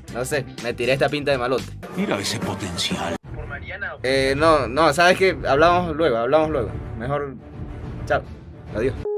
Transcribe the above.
no sé, me tiré esta pinta de malote. Mira ese potencial. No, ¿sabes qué? Hablamos luego. Mejor, chao, adiós.